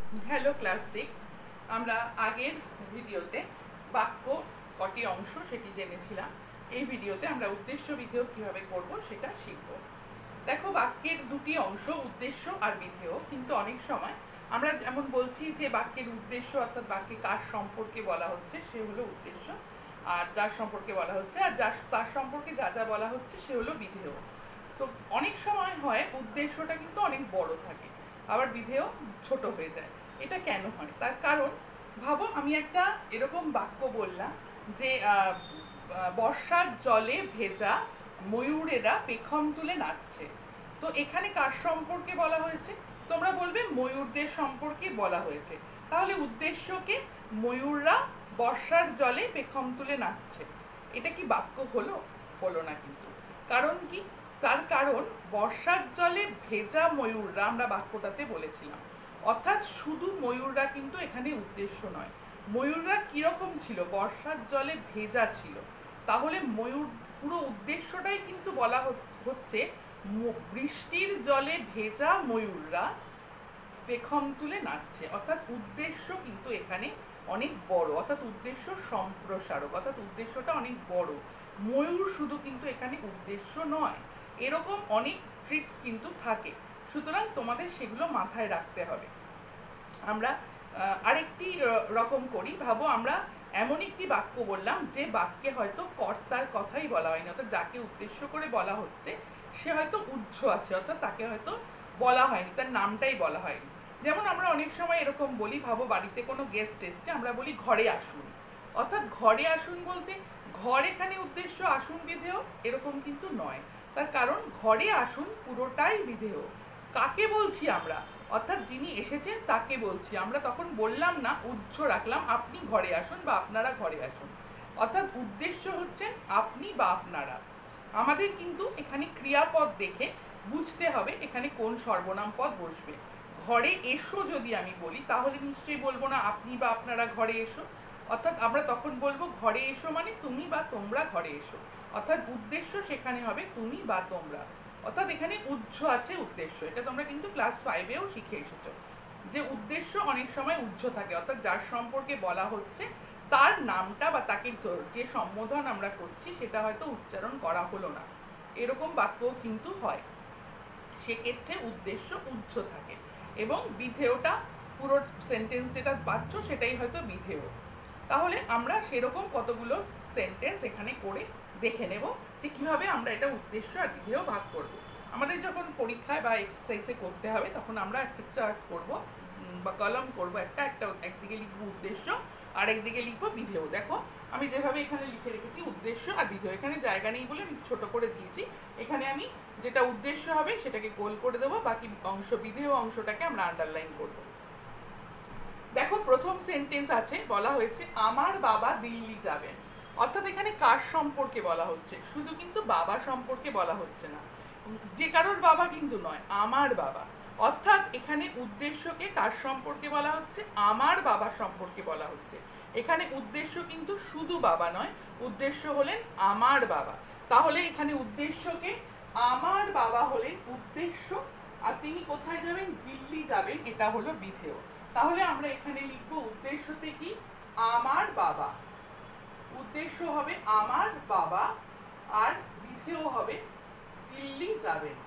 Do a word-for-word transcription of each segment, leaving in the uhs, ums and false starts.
Hello class six. আমরা আগের ভিডিওতে বাক্য কটি অংশ সেটি জেনেছিলাম। এই ভিডিওতে আমরা উদ্দেশ্য বিধেয় কিভাবে করব সেটা শিখব। দেখো, বাক্যের দুটি অংশ, উদ্দেশ্য আর বিধেয়, কিন্তু অনেক সময় আমরা যেমন বলছি যে বাক্যের উদ্দেশ্য অর্থাৎ বাক্যে কার সম্পর্কে বলা হচ্ছে সে হলো উদ্দেশ্য, আর যার সম্পর্কে বলা হচ্ছে আর যার তার সম্পর্কে যা যা বলা হচ্ছে সে হলো বিধেয়। তো অনেক সময় হয় উদ্দেশ্যটা কিন্তু অনেক বড় থাকে, আবার বিধেয় ছোট হয়ে যায়। এটা কেন হয়? তার কারণ, ভাবো আমি একটা এরকম বাক্য বললাম যে আহ, আহ, বর্ষার জলে ভেজা ময়ূরেরা পেখম তুলে নাচছে। তো এখানে কার সম্পর্কে বলা হয়েছে? তোমরা বলবে ময়ূরদের সম্পর্কে বলা হয়েছে। তাহলে উদ্দেশ্যকে ময়ূররা বর্ষার জলে পেখম তুলে নাচছে, এটা কি বাক্য হলো? হলো না কিন্তু। কারণ কি? তার কারণ বর্ষার জলে ভেজা ময়ূররা আমরা বাক্যটাতে বলেছিলাম, অর্থাৎ শুধু ময়ূররা কিন্তু এখানে উদ্দেশ্য নয়। ময়ূররা কিরকম ছিল? বর্ষার জলে ভেজা ছিল। তাহলে ময়ূর পুরো উদ্দেশ্যটাই কিন্তু বলা হচ্ছে বৃষ্টির জলে ভেজা ময়ূররা পেখম তুলে নাচছে, অর্থাৎ উদ্দেশ্য কিন্তু এখানে অনেক বড়, অর্থাৎ উদ্দেশ্য সম্প্রসারক, অর্থাৎ উদ্দেশ্যটা অনেক বড়। ময়ূর শুধু কিন্তু এখানে উদ্দেশ্য নয়। এরকম অনেক ট্রিক্স কিন্তু থাকে, সুতরাং তোমাদের সেগুলো মাথায় রাখতে হবে। আমরা আরেকটি রকম করি। ভাবো আমরা এমন একটি বাক্য বললাম যে বাক্যে হয়তো কর্তার কথাই বলা হয়নি, অর্থাৎ যাকে উদ্দেশ্য করে বলা হচ্ছে সে হয়তো উহ্য আছে, অর্থাৎ তাকে হয়তো বলা হয়নি, তার নামটাই বলা হয়নি। যেমন আমরা অনেক সময় এরকম বলি, ভাবো বাড়িতে কোনো গেস্ট এসছে, আমরা বলি ঘরে আসুন। অর্থাৎ ঘরে আসুন বলতে ঘর এখানে উদ্দেশ্য, আসুন বিধেয়, এরকম কিন্তু নয়। তার কারণ ঘরে আসুন পুরোটাই বিধেয়। কাকে বলছি আমরা? অর্থাৎ যিনি এসেছেন তাকে বলছি। আমরা তখন বললাম না, উহ্য রাখলাম, আপনি ঘরে আসুন বা আপনারা ঘরে আসুন। অর্থাৎ উদ্দেশ্য হচ্ছেন আপনি বা আপনারা। আমাদের কিন্তু এখানে ক্রিয়াপদ দেখে বুঝতে হবে এখানে কোন সর্বনাম পদ বসবে। ঘরে এসো যদি আমি বলি, তাহলে নিশ্চয়ই বলবো না আপনি বা আপনারা ঘরে এসো। অর্থাৎ আমরা তখন বলবো ঘরে এসো মানে তুমি বা তোমরা ঘরে এসো। অর্থাৎ উদ্দেশ্য সেখানে হবে তুমি বা তোমরা। অর্থাৎ এখানে উহ্য আছে উদ্দেশ্য। এটা তোমরা কিন্তু ক্লাস ফাইভেও শিখে এসেছো যে উদ্দেশ্য অনেক সময় উহ্য থাকে, অর্থাৎ যার সম্পর্কে বলা হচ্ছে তার নামটা বা তাকে যে সম্বোধন আমরা করছি সেটা হয়তো উচ্চারণ করা হলো না, এরকম বাক্যও কিন্তু হয়। সেক্ষেত্রে উদ্দেশ্য উহ্য থাকে এবং বিধেয়টা পুরো সেন্টেন্স যেটা পাচ্ছ সেটাই হয়তো বিধেয়। তাহলে আমরা সেরকম কতগুলো সেন্টেন্স এখানে করে দেখে নেব যে কিভাবে আমরা এটা উদ্দেশ্য আর বিধেয় ভাগ করব। আমাদের যখন পরীক্ষায় বা এক্সারসাইজে করতে হবে তখন আমরা একটা চার্ট করব বা কলম করব, একটা একটা একদিকে লিখবো উদ্দেশ্য আর একদিকে লিখবো বিধেয়। দেখো আমি যেভাবে এখানে লিখে রেখেছি উদ্দেশ্য আর বিধেয়, এখানে জায়গা নেই বলে আমি ছোট করে দিয়েছি। এখানে আমি যেটা উদ্দেশ্য হবে সেটাকে গোল করে দেবো, বাকি অংশ বিধেয় অংশটাকে আমরা আন্ডারলাইন করব। দেখো প্রথম সেন্টেন্স আছে, বলা হয়েছে আমার বাবা দিল্লি যাবেন। অর্থাৎ এখানে কার সম্পর্কে বলা হচ্ছে? শুধু কিন্তু বাবা সম্পর্কে বলা হচ্ছে না, যে কারোর বাবা কিন্তু নয়, আমার বাবা। অর্থাৎ এখানে উদ্দেশ্যকে কার সম্পর্কে বলা হচ্ছে? আমার বাবা সম্পর্কে বলা হচ্ছে। এখানে উদ্দেশ্য কিন্তু শুধু বাবা নয়, উদ্দেশ্য হলেন আমার বাবা। তাহলে এখানে উদ্দেশ্যকে আমার বাবা হলেন উদ্দেশ্য, আর তিনি কোথায় যাবেন? দিল্লি যাবেন, এটা হলো বিধেয়। তাহলে আমরা এখানে লিখব উদ্দেশ্যতে কি? আমার বাবা। উদ্দেশ্য হবে আমার বাবা আর বিধেয় হবে দিল্লি যাবেন।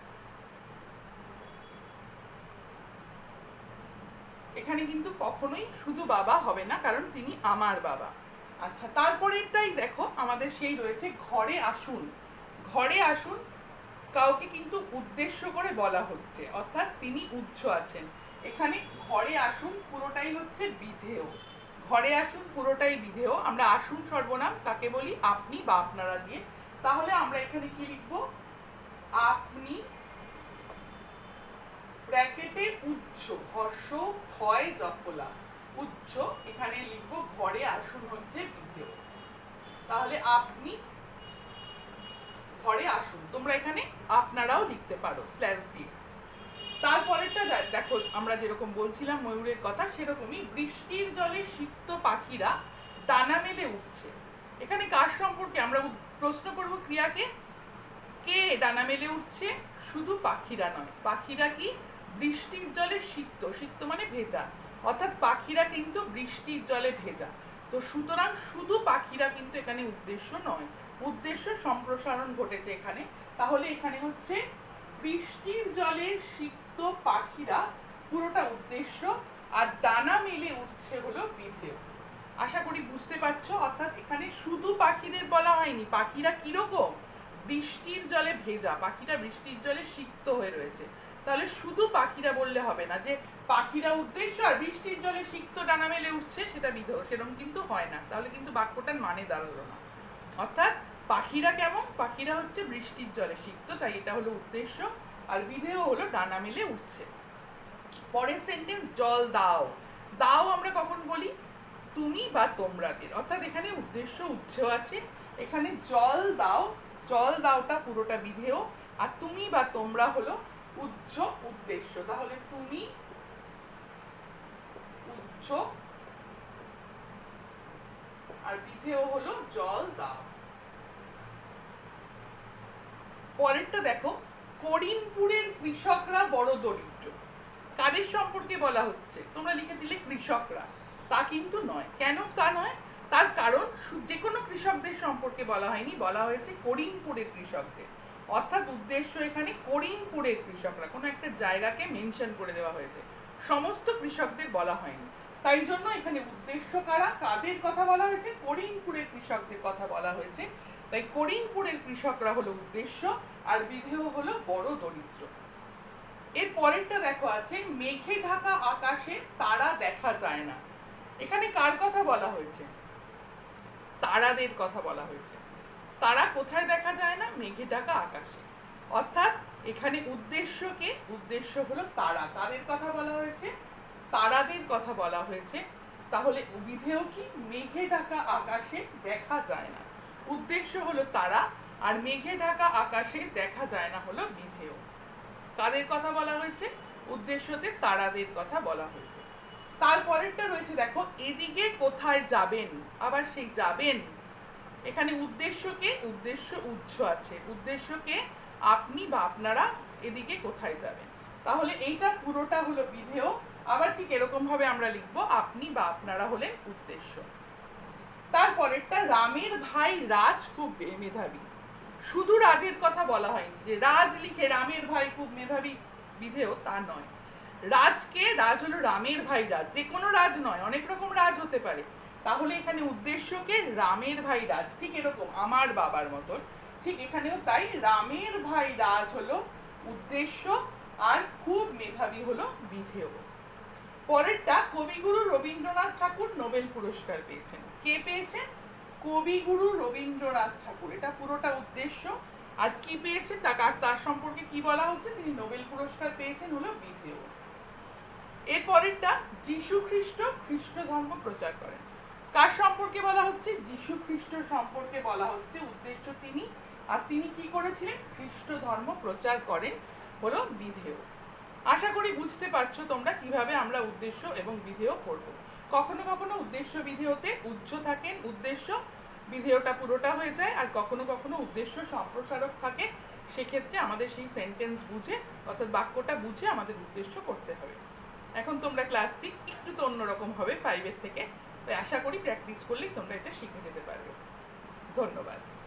এখানে কিন্তু কখনোই শুধু বাবা হবে না, কারণ তিনি আমার বাবা। আচ্ছা, তারপরেরটাই দেখো আমাদের সেই রয়েছে ঘরে আসুন। ঘরে আসুন কাউকে কিন্তু উদ্দেশ্য করে বলা হচ্ছে, অর্থাৎ তিনি উহ্য আছেন। এখানে ঘরে আসুন পুরোটাই হচ্ছে বিধেয়। ঘরে আসুন পুরোটাই বিধেয়। আমরা আসুন সর্বনাম কাকে বলি? আপনি বা আপনারা দিয়ে। তাহলে আমরা এখানে কি লিখব? আপনি ব্র্যাকেটে উচ্চ হর্ষ ক্ষয় জফলা উচ্চ, এখানে লিখব ঘরে আসুন হচ্ছে বিধেয়। তাহলে আপনি ঘরে আসুন, তোমরা এখানে আপনারাও লিখতে পারো স্ল্যাশ দিয়ে। তারপরেরটা দেখো, আমরা যেরকম বলছিলাম ময়ূরের কথা, সেরকমই বৃষ্টির জলে সিক্ত পাখিরা ডানা মেলে উঠছে। এখানে কার সম্পর্কে আমরা প্রশ্ন করব? ক্রিয়াকে। কে ডানা মেলে উঠছে? শুধু পাখিরা নয়, পাখিরা কি বৃষ্টির জলে সিক্ত, সিক্ত মানে ভেজা, অর্থাৎ পাখিরা কিন্তু বৃষ্টির জলে ভেজা। তো সুতরাং শুধু পাখিরা কিন্তু এখানে উদ্দেশ্য নয়, উদ্দেশ্য সম্প্রসারণ ঘটেছে এখানে। তাহলে এখানে হচ্ছে বৃষ্টির জলে সিক্ত পাখিরা পুরোটা উদ্দেশ্য, আর ডানা মেলে উঠছে হলো বিধেয়। আশা করি বুঝতে পারছো। অর্থাৎ এখানে শুধু পাখিদের বলা হয়নি, পাখিরা কিরকম বৃষ্টির জলে ভেজা, পাখিরা বৃষ্টির জলে সিক্ত হয়ে রয়েছে। তাহলে শুধু পাখিরা বললে হবে না যে পাখিরা উদ্দেশ্য আর বৃষ্টির জলে সিক্ত ডানা মেলে উঠছে সেটা বিধেয়, সেরকম কিন্তু হয় না, তাহলে কিন্তু বাক্যটার মানে দাঁড়ালো না। অর্থাৎ পাখিরা কেমন, পাখিরা হচ্ছে বৃষ্টির জলে সিক্ত, তাই এটা হলো উদ্দেশ্য, আর বিধেয় হলো ডানা মেলে উঠছে। পরের সেন্টেন্স, জল দাও। দাও আমরা কখন বলি, তুমি বা তোমরাদের, অর্থাৎ এখানে উদ্দেশ্য উচ্চ আছে। এখানে জল দাও, জল দাওটা পুরোটা বিধেয়, আর তুমি বা তোমরা হলো উচ্চ উদ্দেশ্য। তাহলে তুমি উচ্চ আর বিধেয় হলো জল দাও। পরেরটা দেখো, করিমপুরের কৃষকরা বড় দরিদ্র। কাদের সম্পর্কে বলা হচ্ছে? তোমরা লিখে দিলে কৃষকরা, তা কিন্তু নয়। কেন তা নয়? তার কারণ যে কোনো কৃষকদের সম্পর্কে বলা হয়নি, বলা হয়েছে করিমপুরের কৃষকদের। অর্থাৎ উদ্দেশ্য এখানে করিমপুরের কৃষকরা, কোনো একটা জায়গাকে মেনশন করে দেওয়া হয়েছে, সমস্ত কৃষকদের বলা হয়নি। তাই জন্য এখানে উদ্দেশ্য কারা, কাদের কথা বলা হয়েছে? করিমপুরের কৃষকদের কথা বলা হয়েছে। তাই করিমপুরের কৃষকরা হলো উদ্দেশ্য, আর বিধেয় হলো বড় দরিদ্র। এর পরেরটা দেখো আছে, মেঘে ঢাকা আকাশে তারা দেখা যায় না। এখানে কার কথা বলা হয়েছে? তারাদের কথা বলা হয়েছে। তারা কোথায় দেখা যায় না? মেঘে ঢাকা আকাশে। অর্থাৎ এখানে উদ্দেশ্যকে, উদ্দেশ্য হলো তারা, তাদের কথা বলা হয়েছে, তারাদের কথা বলা হয়েছে। তাহলে বিধেয় কি? মেঘে ঢাকা আকাশে দেখা যায় না। উদ্দেশ্য হলো তারা, আর মেঘে ঢাকা আকাশে দেখা যায় না হলো বিধেয়। কাদের কথা বলা হয়েছে? উদ্দেশ্যতে তারাদের কথা বলা হয়েছে। তারপরেরটা রয়েছে দেখো, এদিকে কোথায় যাবেন। আবার সেই যাবেন, এখানে উদ্দেশ্যকে, উদ্দেশ্য উচ্চ আছে, উদ্দেশ্যকে আপনি বা আপনারা এদিকে কোথায় যাবেন। তাহলে এইটা পুরোটা হলো বিধেয়। আবার ঠিক এরকম ভাবে আমরা লিখবো, আপনি বা আপনারা হলেন উদ্দেশ্য। তারপরেরটা, রামের ভাই রাজ খুব মেধাবী। শুধু রাজের কথা বলা হয়নি, যে রাজ লিখে রামের ভাই খুব মেধাবী বিধেয়, তা নয়। রাজকে, রাজ হলো রামের ভাই রাজ, যে কোনো রাজ নয়, অনেক রকম রাজ হতে পারে। তাহলে এখানে উদ্দেশ্যকে রামের ভাই রাজ, ঠিক এরকম আমার বাবার মতন, ঠিক এখানেও তাই, রামের ভাই রাজ হলো উদ্দেশ্য, আর খুব মেধাবী হলো বিধেয়। পরেরটা, কবিগুরু রবীন্দ্রনাথ ঠাকুর নোবেল পুরস্কার পেয়েছেন। কে পেয়েছেন? কবিগুরু রবীন্দ্রনাথ ঠাকুর, এটা পুরোটা উদ্দেশ্য। আর কি পেয়েছেন, তার সম্পর্কে কি বলা হচ্ছে? তিনি নোবেল পুরস্কার পেয়েছেন হলো বিধেয়। এর পরেরটা, যীশু খ্রিস্ট খ্রিস্ট ধর্ম প্রচার করেন। কার সম্পর্কে বলা হচ্ছে? যীশু খ্রিস্ট সম্পর্কে বলা হচ্ছে, উদ্দেশ্য তিনি, আর তিনি কি করেছিলেন? খ্রিস্ট ধর্ম প্রচার করেন হলো বিধেয়। আশা করি বুঝতে পারছো তোমরা কিভাবে আমরা উদ্দেশ্য এবং বিধেয় করব। কখনো কখনো উদ্দেশ্য বিধেয়তে উচ্চ থাকেন, উদ্দেশ্য বিধেয়টা পুরোটা হয়ে যায়, আর কখনো কখনো উদ্দেশ্য সম্প্রসারক থাকে। সেক্ষেত্রে আমাদের সেই সেন্টেন্স বুঝে, অর্থাৎ বাক্যটা বুঝে আমাদের উদ্দেশ্য করতে হবে। এখন তোমরা ক্লাস সিক্স, একটু তো অন্যরকম হবে ফাইভের থেকে, তাই আশা করি প্র্যাকটিস করলেই তোমরা এটা শিখে যেতে পারবে। ধন্যবাদ।